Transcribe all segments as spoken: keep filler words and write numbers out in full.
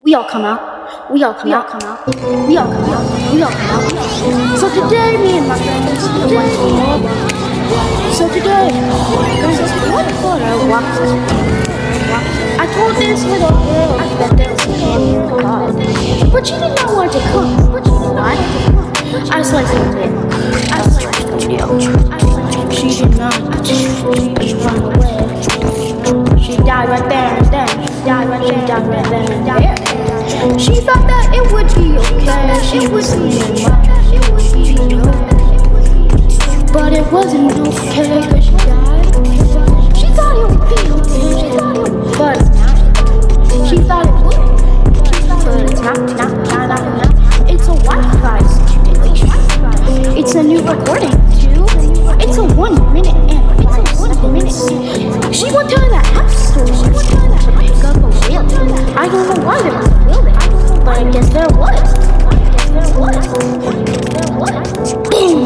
We all come out. We all come out. Come out. We all come out. We all come out. So today, me and my friends are one team. So today, guys, what thought I walked? I told this little girl that there was a candy in the car, but she did not want to come. But she did not. I sliced the video. I sliced the video. She did not. She run away. She died right there and then. She died right there. She died right then and there. She thought that it would be okay. She would be alright. It would be okay. But it wasn't okay because she died. She thought it would be okay. But it's not. She thought it would. But it's not. Not. Not. Not. Not. It's a Wi-Fi situation. It's a new recording too. It's a one minute and five seconds. She went to the app store to pick up a wheel. I don't know why there was a wheel there, but I guess there was. I guess there was. I guess there was. Boom.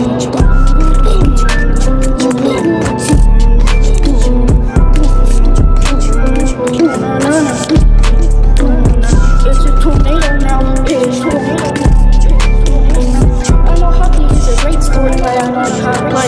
It's a tornado now. It's a tornado. I know hockey is a great sport, but I don't know how to play.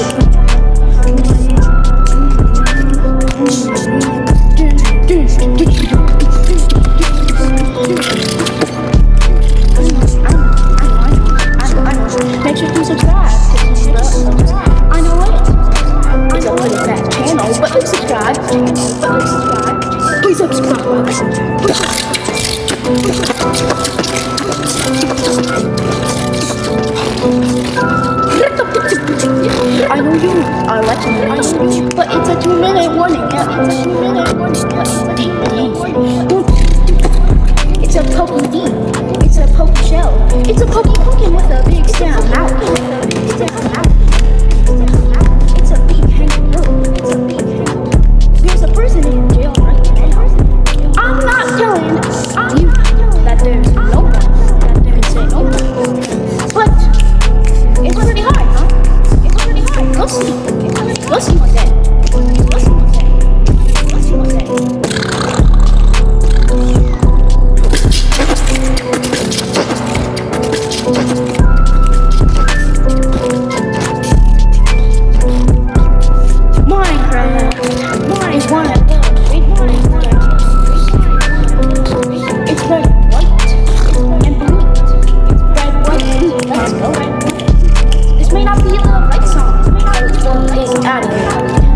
Make sure to subscribe. I know it. It's a pretty fat channel, but please subscribe. But please subscribe. Please subscribe. I know you are watching it, I know you, but it's a two minute warning. Yeah, it's a two minute warning. Yeah, it's a Pokey D. It's a Pokey Shell. It's a Pokey Pumpkin with a big stem out. It's a big kangaroo. It's a big kangaroo. There's a person in jail right now. I'm not telling you that there's no one that can say no one. But it's pretty hard, huh? It's pretty hard. Go see. Go see one day. Go see one day. Go see one day. Minecraft. Mine is one of those. It's red, white, and blue. Red, white, blue. Let's go. This may not be the right song. I was born this out of it.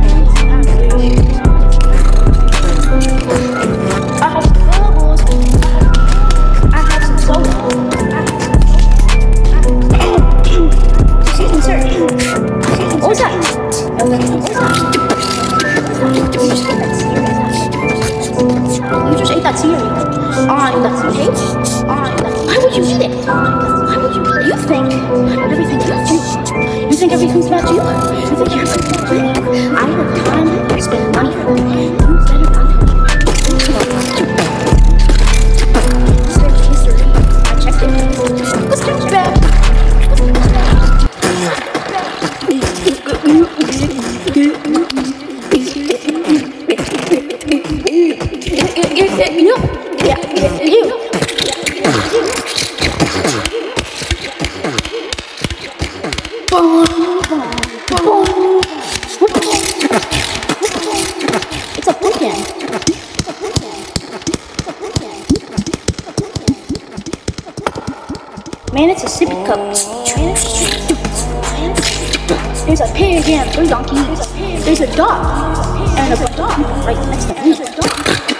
I have some bubbles. I have some soda. Excuse me, sir. What was that? What was that? You just ate that cereal. On the table. On the. Why would you eat it? Why would you eat it? You think everything you do. You think everything's about you. You think everything's about you. I have time to spend money for it. You better not. Search history. I checked it. Let's check it back. Yeah, yeah, you. It's a pumpkin. It's a pumpkin. It's a pumpkin. Man, it's a sippy cup. There's a pig and three donkeys. There's a dog and a dog right next to me.